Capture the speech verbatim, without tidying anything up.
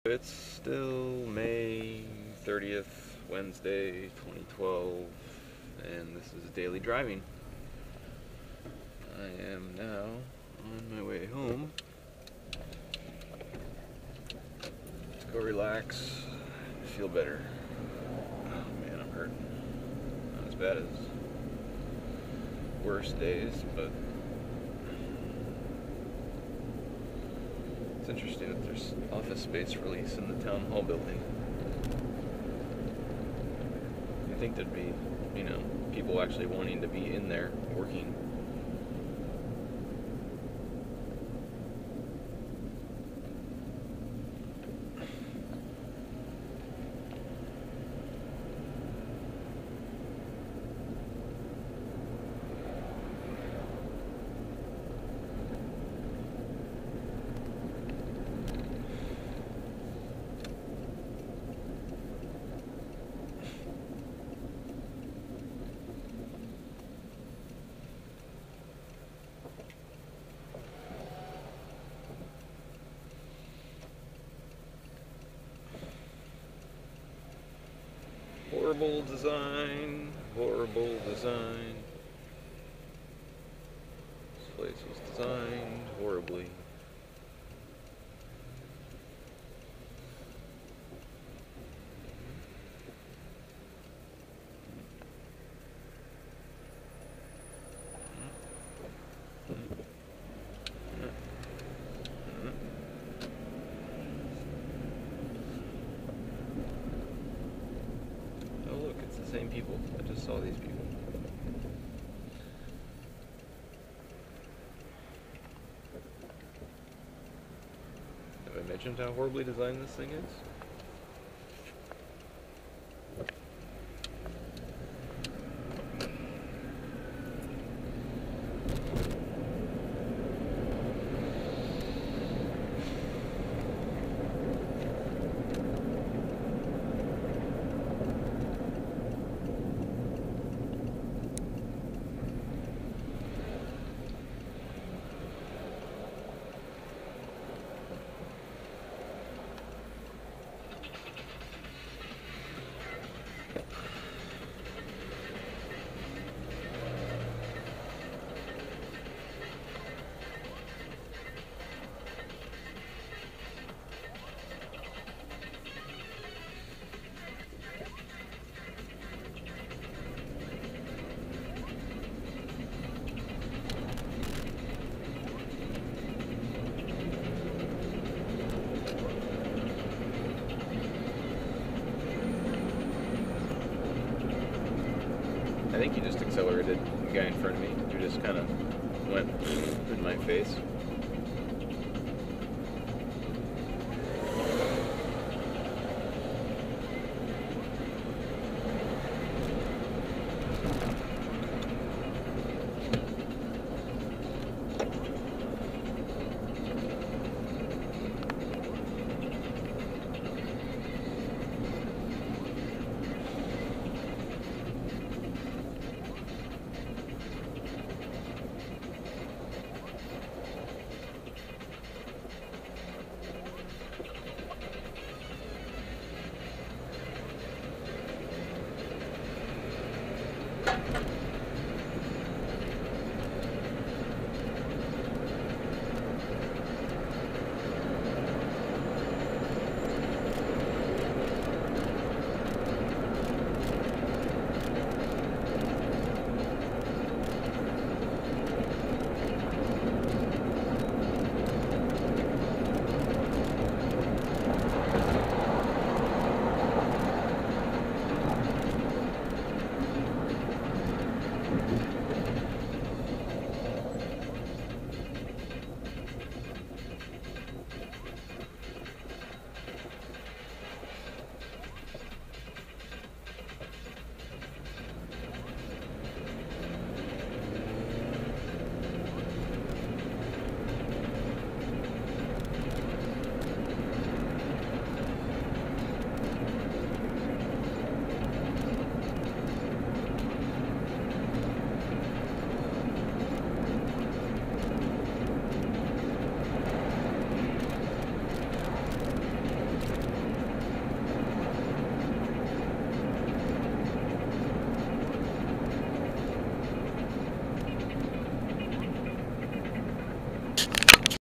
It's still May thirtieth, Wednesday, twenty twelve, and this is daily driving. I am now on my way home. Let's go relax, feel better. Oh man, I'm hurting. Not as bad as worse days, but it's interesting that there's office space release in the town hall building. I think there'd be, you know, people actually wanting to be in there working. Horrible design, horrible design. This place was designed horribly. Same people. I just saw these people. Have I mentioned how horribly designed this thing is? I think you just accelerated the guy in front of me. You just kind of went in my face.